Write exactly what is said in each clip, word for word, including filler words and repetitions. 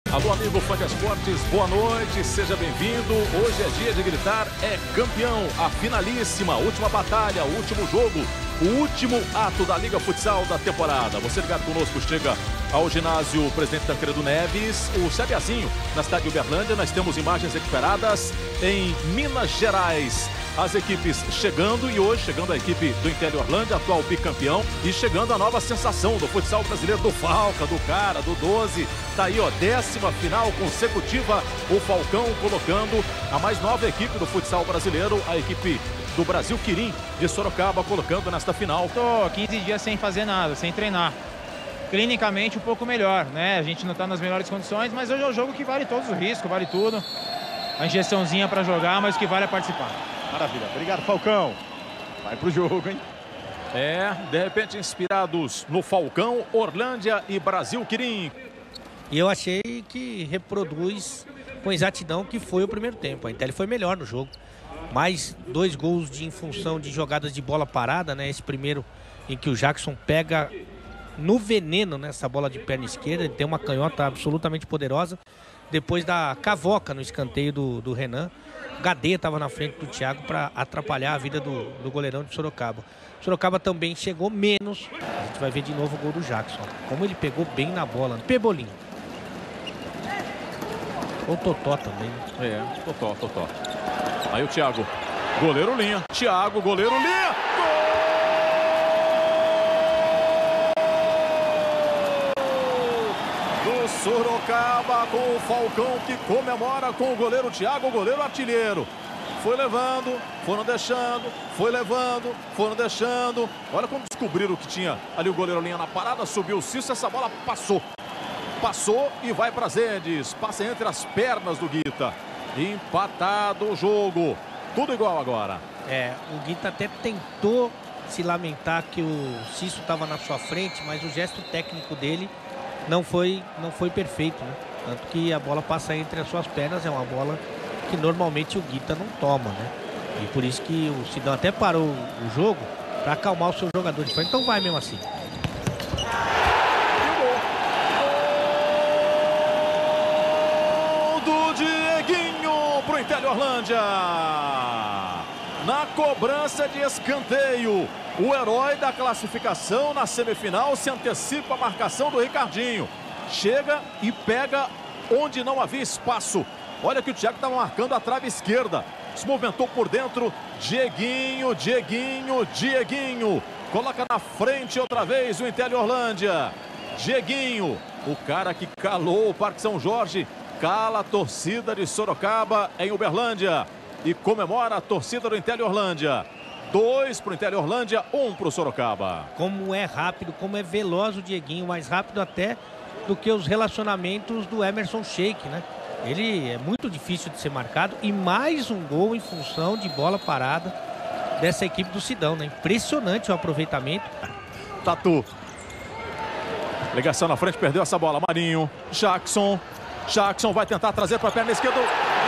Alô, amigo fã de esportes, boa noite, seja bem-vindo. Hoje é dia de gritar, é campeão, a finalíssima, última batalha, o último jogo, o último ato da Liga Futsal da temporada. Você ligado conosco, chega ao ginásio Presidente Tancredo Neves, o Cebiazinho, na cidade de Uberlândia. Nós temos imagens recuperadas em Minas Gerais. As equipes chegando e hoje chegando a equipe do Intel Orlândia, atual bicampeão, e chegando a nova sensação do futsal brasileiro, do Falca, do Cara, do doze. Tá aí, ó, décima final consecutiva, o Falcão colocando a mais nova equipe do futsal brasileiro, a equipe do Brasil Quirim de Sorocaba, colocando nesta final. Tô quinze dias sem fazer nada, sem treinar. Clinicamente um pouco melhor, né? A gente não tá nas melhores condições, mas hoje é um jogo que vale todos os riscos, vale tudo. A injeçãozinha para jogar, mas o que vale é participar. Maravilha, obrigado, Falcão. Vai pro jogo, hein? É, de repente inspirados no Falcão, Orlândia e Brasil Quirim. E eu achei que reproduz com exatidão que foi o primeiro tempo. A Intel foi melhor no jogo. Mais dois gols de, em função de jogadas de bola parada, né? Esse primeiro em que o Jackson pega no veneno nessa bola de perna esquerda. Ele tem uma canhota absolutamente poderosa. Depois da cavoca no escanteio do, do Renan. Gadeia estava na frente do Thiago para atrapalhar a vida do, do goleirão de Sorocaba. Sorocaba também chegou menos. A gente vai ver de novo o gol do Jackson. Como ele pegou bem na bola. Pebolinho. O Totó também. É, Totó, Totó. Aí o Thiago. Goleiro linha. Thiago, goleiro linha. Sorocaba com o Falcão, que comemora com o goleiro Thiago, o goleiro artilheiro. Foi levando, foram deixando, foi levando, foram deixando. Olha como descobriram que tinha ali o goleiro linha na parada, subiu o Cício, essa bola passou. Passou e vai para Zendes, passa entre as pernas do Guita. Empatado o jogo, tudo igual agora. É, o Guita até tentou se lamentar que o Cício estava na sua frente, mas o gesto técnico dele não foi, não foi perfeito, né? Tanto que a bola passa entre as suas pernas, é uma bola que normalmente o Guita não toma, né? E por isso que o Sidão até parou o jogo para acalmar o seu jogador de frente. Então vai mesmo assim. Gol do Dieguinho pro Intel Orlândia. Na cobrança de escanteio, o herói da classificação na semifinal se antecipa a marcação do Ricardinho. Chega e pega onde não havia espaço. Olha que o Thiago estava marcando a trave esquerda. Se movimentou por dentro. Dieguinho, Dieguinho, Dieguinho. Coloca na frente outra vez o Intel Orlândia. Dieguinho, o cara que calou o Parque São Jorge, cala a torcida de Sorocaba em Uberlândia. E comemora a torcida do Intel Orlândia. Dois para o Intel Orlândia, um para o Sorocaba. Como é rápido, como é veloz o Dieguinho, mais rápido até do que os relacionamentos do Emerson Sheik, né? Ele é muito difícil de ser marcado e mais um gol em função de bola parada dessa equipe do Sidão, né? Impressionante o aproveitamento. Tatu. Ligação na frente, perdeu essa bola. Marinho, Jackson. Jackson vai tentar trazer para a perna esquerda.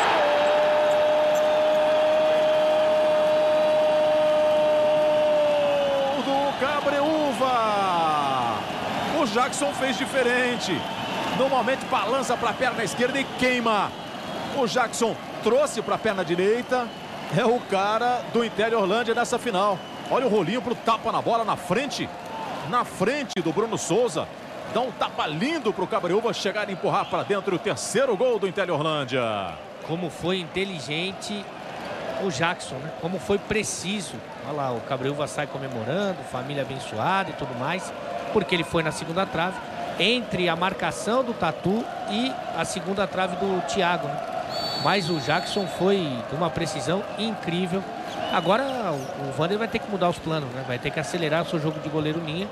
O Jackson fez diferente. Normalmente balança para a perna esquerda e queima. O Jackson trouxe para a perna direita. É o cara do Intel Orlândia nessa final. Olha o rolinho pro tapa na bola na frente. Na frente do Bruno Souza. Dá um tapa lindo pro Cabreúva chegar e empurrar para dentro o terceiro gol do Intel Orlândia. Como foi inteligente o Jackson, né? Como foi preciso. Olha lá, o Cabreúva sai comemorando, família abençoada e tudo mais. Porque ele foi na segunda trave, entre a marcação do Tatu e a segunda trave do Thiago, né? Mas o Jackson foi de uma precisão incrível. Agora o, o Vander vai ter que mudar os planos, né? Vai ter que acelerar o seu jogo de goleiro linha.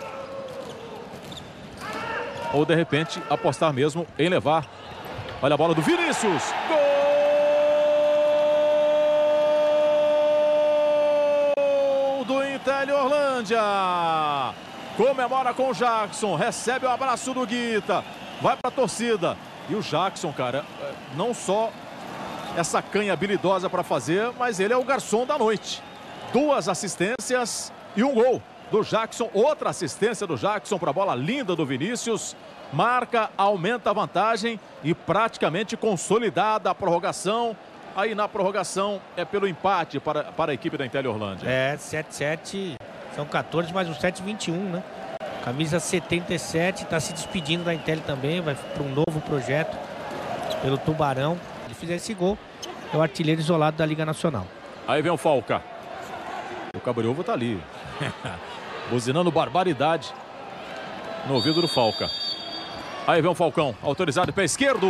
Ou de repente apostar mesmo em levar. Olha a bola do Vinícius. Gol do Intel Orlândia. Comemora com o Jackson, recebe o abraço do Guita, vai para a torcida. E o Jackson, cara, não só essa canha habilidosa para fazer, mas ele é o garçom da noite. Duas assistências e um gol. do Jackson. Outra assistência do Jackson para a bola linda do Vinícius. Marca, aumenta a vantagem e praticamente consolidada a prorrogação. Aí na prorrogação é pelo empate para, para a equipe da Intel Horlândia. É, sete sete, são quatorze mais um sete, vinte e um, né? Camisa setenta e sete, está se despedindo da Intel também, vai para um novo projeto pelo Tubarão. Se ele fizer esse gol, é o artilheiro isolado da Liga Nacional. Aí vem o Falca. O Cabriovo tá ali. Buzinando barbaridade no ouvido do Falca. Aí vem o Falcão, autorizado, pé esquerdo.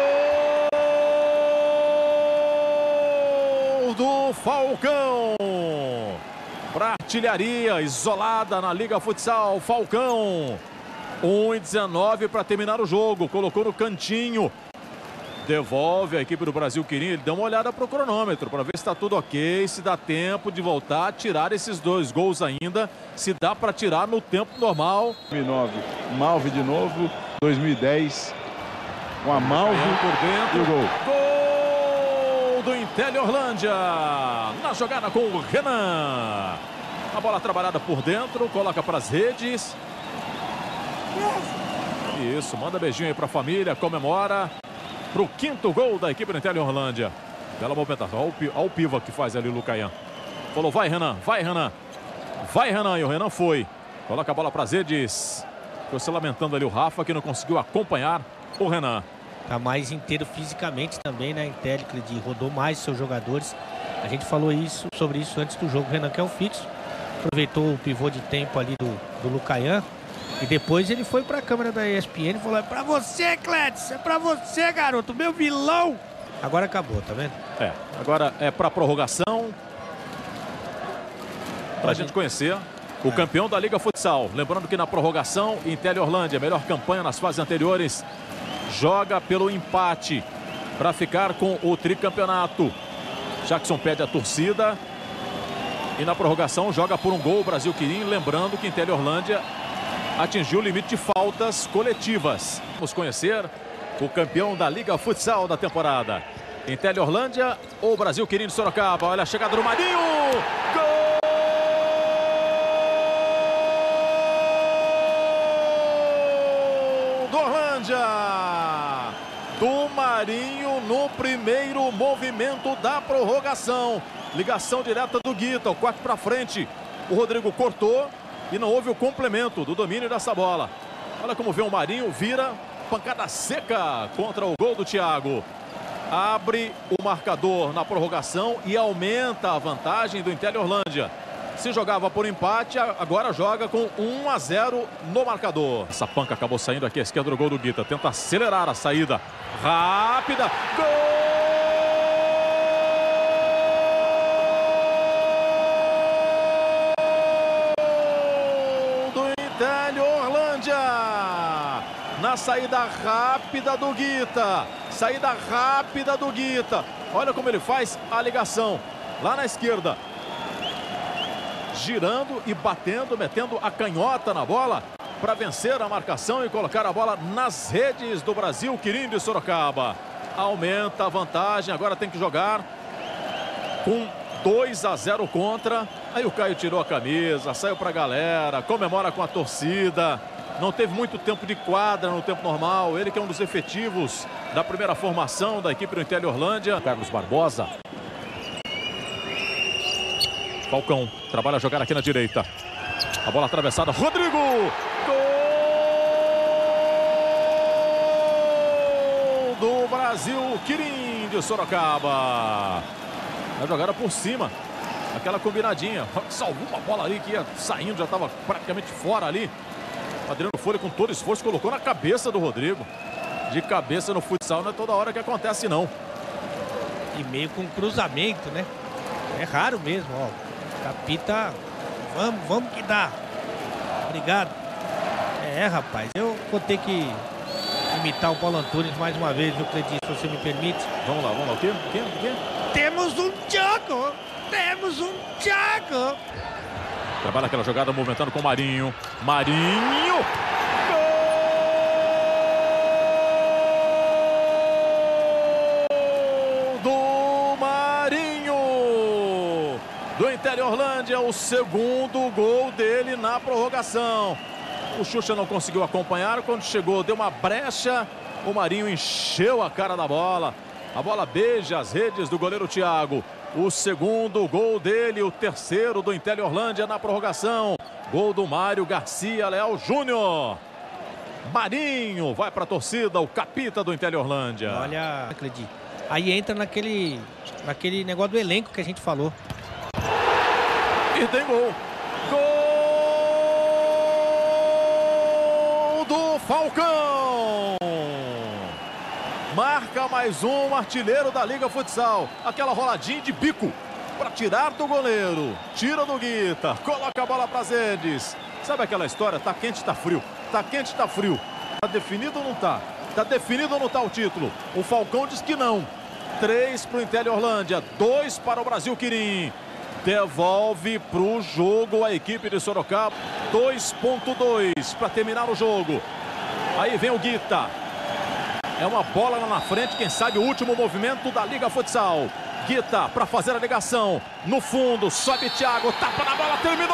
Gol do Falcão. Pra artilharia, isolada na Liga Futsal. Falcão. um e dezenove para terminar o jogo. Colocou no cantinho. Devolve a equipe do Brasil Quirim. Ele deu uma olhada para o cronômetro para ver se está tudo ok, se dá tempo de voltar a tirar esses dois gols ainda, se dá para tirar no tempo normal. dois mil e nove, Malve de novo. dois mil e dez, com a Malve por dentro. E o gol. Gol do Intel Horlândia. Na jogada com o Renan. A bola trabalhada por dentro, coloca para as redes. Isso, manda beijinho aí para a família, comemora. Para o quinto gol da equipe do Intel Horlândia. Bela movimentação. Olha o piva que faz ali o Lucaian. Falou, vai Renan, vai Renan. Vai Renan, e o Renan foi. Coloca a bola para as redes. Ficou se lamentando ali o Rafa, que não conseguiu acompanhar o Renan. Tá mais inteiro fisicamente também, né? Intel, que rodou mais seus jogadores. A gente falou isso, sobre isso antes do jogo. O Renan, que é um fixo, aproveitou o pivô de tempo ali do, do Lucaian. E depois ele foi para a câmera da E S P N e falou: é para você, Clédson, é para você, garoto, meu vilão. Agora acabou, tá vendo? É, agora é para prorrogação. Para a gente conhecer o é. campeão da Liga Futsal. Lembrando que na prorrogação, Intel Horlândia, melhor campanha nas fases anteriores, joga pelo empate para ficar com o tricampeonato. Jackson pede a torcida. E na prorrogação joga por um gol o Brasil Quirim. Lembrando que Intel Horlândia atingiu o limite de faltas coletivas. Vamos conhecer o campeão da Liga Futsal da temporada. Intel Horlândia ou Brasil Quirim de Sorocaba. Olha a chegada do Marinho. Gol do Horlândia. Do Marinho no primeiro movimento da prorrogação. Ligação direta do Guita. O quarto para frente. O Rodrigo cortou. E não houve o complemento do domínio dessa bola. Olha como vem o Marinho, vira, pancada seca contra o gol do Thiago. Abre o marcador na prorrogação e aumenta a vantagem do Intel Horlândia. Se jogava por empate, agora joga com um a zero no marcador. Essa panca acabou saindo aqui à esquerda do gol do Guita. Tenta acelerar a saída rápida. Gol! Na saída rápida do Guita. Saída rápida do Guita. Olha como ele faz a ligação. Lá na esquerda. Girando e batendo, metendo a canhota na bola para vencer a marcação e colocar a bola nas redes do Brasil Quirim de Sorocaba. Aumenta a vantagem. Agora tem que jogar com dois a zero contra. Aí o Caio tirou a camisa, saiu para a galera, comemora com a torcida. Não teve muito tempo de quadra no tempo normal. Ele que é um dos efetivos da primeira formação da equipe do Intel Horlândia. Carlos Barbosa. Falcão trabalha a jogar aqui na direita. A bola atravessada. Rodrigo! Gol do Brasil Quirim de Sorocaba. A jogada por cima. Aquela combinadinha. Salvou uma bola ali que ia saindo, já estava praticamente fora ali. Adriano Folha com todo esforço colocou na cabeça do Rodrigo. De cabeça no futsal não é toda hora que acontece não. E meio com cruzamento, né? É raro mesmo, ó. Capita, vamos, vamos que dá. Obrigado. É, rapaz, eu vou ter que imitar o Paulo Antunes mais uma vez, viu, Cledinho, se você me permite. Vamos lá, vamos lá. O quê? O quê? O quê? Temos um Thiago! Temos um Thiago! Trabalha aquela jogada movimentando com o Marinho. Marinho! Gol do Marinho! do Interiorlândia, o segundo gol dele na prorrogação. O Xuxa não conseguiu acompanhar, quando chegou deu uma brecha, o Marinho encheu a cara da bola. A bola beija as redes do goleiro Thiago. O segundo gol dele, o terceiro do Interiorlândia na prorrogação. Gol do Mário Garcia Leal Júnior. Marinho vai para a torcida, o capita do Interiorlândia. Olha, acredito. Aí entra naquele, naquele negócio do elenco que a gente falou. E tem gol. Gol do Falcão. Marca mais um artilheiro da Liga Futsal. Aquela roladinha de bico para tirar do goleiro. Tira do Guita, coloca a bola para as redes. Sabe aquela história? Tá quente, tá frio. Tá quente, tá frio. Tá definido ou não tá? Tá definido ou não tá o título? O Falcão diz que não. Três para o Interiorlândia, dois para o Brasil Quirim. Devolve para o jogo a equipe de Sorocaba. dois ponto dois para terminar o jogo. Aí vem o Guita. É uma bola lá na frente, quem sabe o último movimento da Liga Futsal. Guita para fazer a ligação. No fundo, sobe Thiago, tapa na bola, terminou!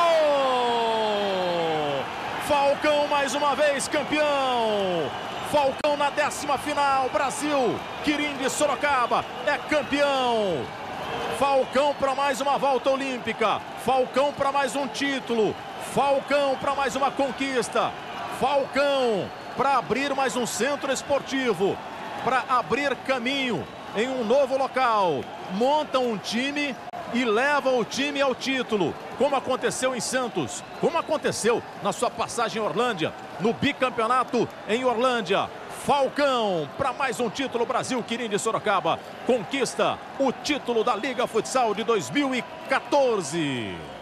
Falcão mais uma vez campeão. Falcão na décima final. Brasil, Quirim de Sorocaba é campeão. Falcão para mais uma volta olímpica. Falcão para mais um título. Falcão para mais uma conquista. Falcão para abrir mais um centro esportivo. Para abrir caminho em um novo local. Monta um time e leva o time ao título. Como aconteceu em Santos. Como aconteceu na sua passagem em Orlândia. No bicampeonato em Orlândia. Falcão para mais um título. Brasil Quirim de Sorocaba conquista o título da Liga Futsal de dois mil e quatorze.